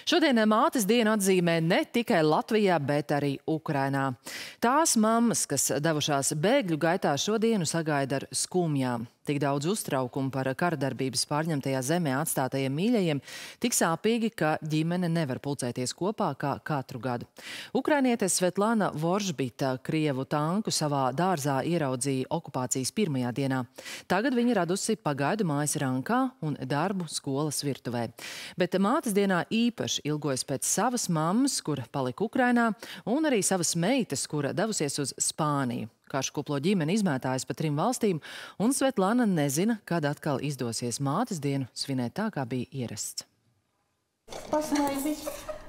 Šodien mātes dienu atzīmē ne tikai Latvijā, bet arī Ukrainā. Tās mammas, kas devušās bēgļu gaitā, šodienu sagaida ar skumjām. Tik daudz uztraukumu par karadarbības pārņemtajā zemē atstātajiem mīļajiem, tik sāpīgi, ka ģimene nevar pulcēties kopā kā katru gadu. Ukrainiete Svetlana Voržbita krievu tanku savā dārzā ieraudzīja okupācijas pirmajā dienā. Tagad viņa radusi pagaidu mājas Rankā un darbu skolas virtuvē. Bet mātes dienā īpaši ilgojas pēc savas mammas, kura palika Ukrainā, un arī savas meitas, kura devusies uz Spāniju. Karškuplo ģimene izmētājas pa 3 valstīm, un Svetlana nezina, kad atkal izdosies mātes dienu svinēt tā, kā bija ierasts. Pasmaidīt.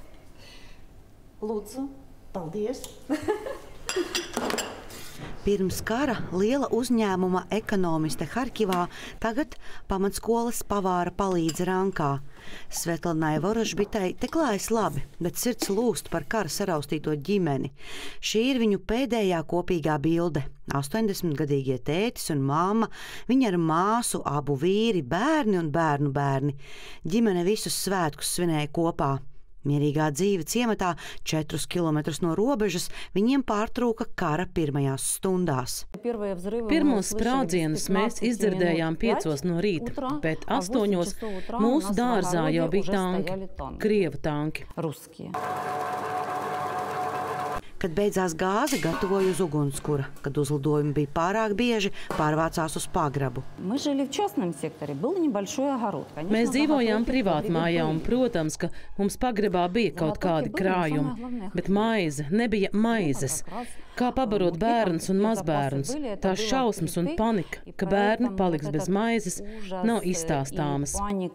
Lūdzu, paldies. Pirms kara liela uzņēmuma ekonomiste Harkivā, tagad pamatskolas pavāra palīdze Rankā. Svetlanai Voržbitai te klājas labi, bet sirds lūst par kara saraustīto ģimeni. Šī ir viņu pēdējā kopīgā bilde. 80-gadīgie tētis un mamma, viņa ar māsu, abu vīri, bērni un bērnu bērni. Ģimene visus svētkus svinēja kopā. Mierīgā dzīve ciematā 4 kilometrus no robežas viņiem pārtrūka kara pirmajās stundās. Pirmos sprādzienus mēs izdzirdējām 5 no rīta, bet 8 mūsu dārzā jau bija tanki, krievu tanki. Kad beidzās gāze, gatavoju uz ugunskura. Kad uzlidojumi bija pārāk bieži, pārvācās uz pagrabu. Mēs dzīvojām privātmājā un, protams, ka mums pagrabā bija kaut kādi krājumi, bet maize nebija maizes. Kā pabarot bērnus un mazbērnus, tās šausmas un panika, ka bērni paliks bez maizes, nav izstāstāmas.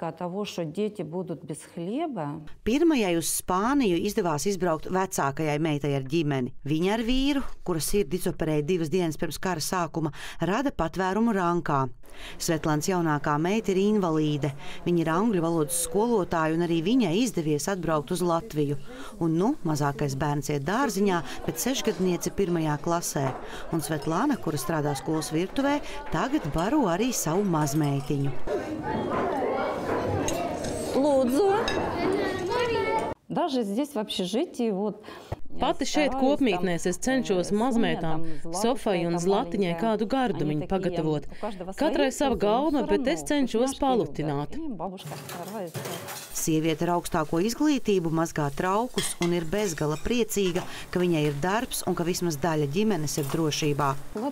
Pirmajai uz Spāniju izdevās izbraukt vecākajai meitai ar ģimeni. Viņa ar vīru, kura sirdi izoperēja 2 dienas pirms kara sākuma, rada patvērumu Rankā. Svetlāns jaunākā meita ir invalīde. Viņa ir angļu valodas skolotāja un arī viņai izdevies atbraukt uz Latviju. Un mazākais bērns iet dārziņā, bet 6-gadniece 1. klasē. Un Svetlana, kura strādā skolas virtuvē, tagad baro arī savu mazmeitiņu. Lūdzu! Pati šeit kopmītnēs es cenšos mazmētām Sofai un Zlatiņai kādu gardumiņu pagatavot. Katrai sava galva, bet es cenšos palutināt. Sieviete ar augstāko izglītību mazgā traukus un ir bezgala priecīga, ka viņai ir darbs un ka vismaz daļa ģimenes ir drošībā.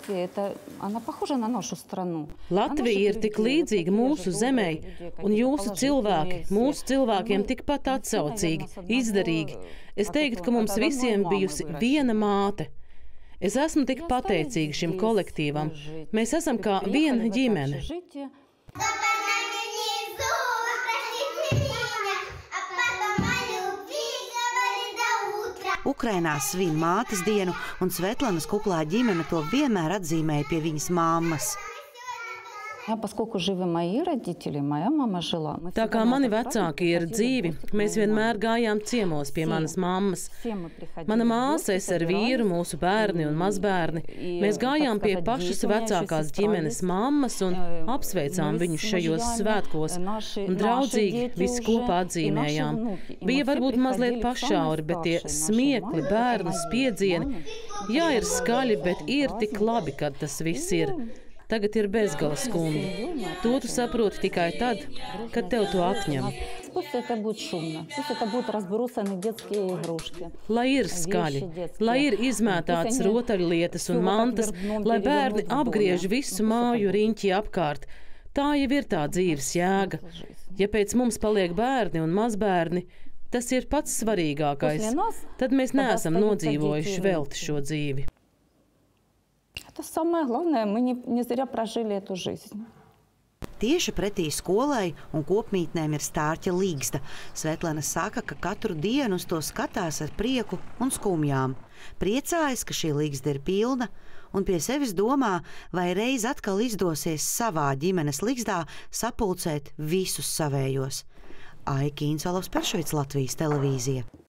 Latvija ir tik līdzīga mūsu zemei, un jūsu cilvēki, mūsu cilvēkiem tikpat atsaucīgi, izdarīgi. Es teiktu, ka mums visiem bijusi viena māte. Es esmu tik pateicīga šim kolektīvam. Mēs esam kā viena ģimene. Ukrainā svin mātes dienu, un Svetlanas kuklā ģimene to vienmēr atzīmēja pie viņas mammas. Tā kā mani vecāki ir dzīvi, mēs vienmēr gājām ciemos pie manas mammas. Mana māsa, es ar vīru, mūsu bērni un mazbērni. Mēs gājām pie pašas vecākās ģimenes mammas un apsveicām viņus šajos svētkos. Un draudzīgi visi kopā atzīmējām. Bija varbūt mazliet pašauri, bet tie smiekli, bērnu spiedzieni, jā, ir skaļi, bet ir tik labi, kad tas viss ir. Tagad ir bezgala skumji. To tu saproti tikai tad, kad tev to atņem. Lai ir skaļi, lai ir izmētātas rotaļlietas un mantas, lai bērni apgriež visu māju riņķi apkārt. Tā jau ir tā dzīves jēga. Ja pēc mums paliek bērni un mazbērni, tas ir pats svarīgākais. Tad mēs neesam nodzīvojuši velti šo dzīvi. Tieši pretī skolai un kopmītnēm ir Stārķa līgsta. Svetlana saka, ka katru dienu uz to skatās ar prieku un skumjām. Priecājas, ka šī līgsta ir pilna, un pie sevis domā, vai reiz atkal izdosies savā ģimenes līgstā sapulcēt visus savējos. Aija Kīnsalovs, Peršvīts, Latvijas televīzija.